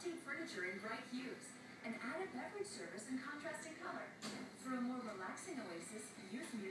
Update furniture in bright hues and add a beverage service in contrasting color. For a more relaxing oasis, use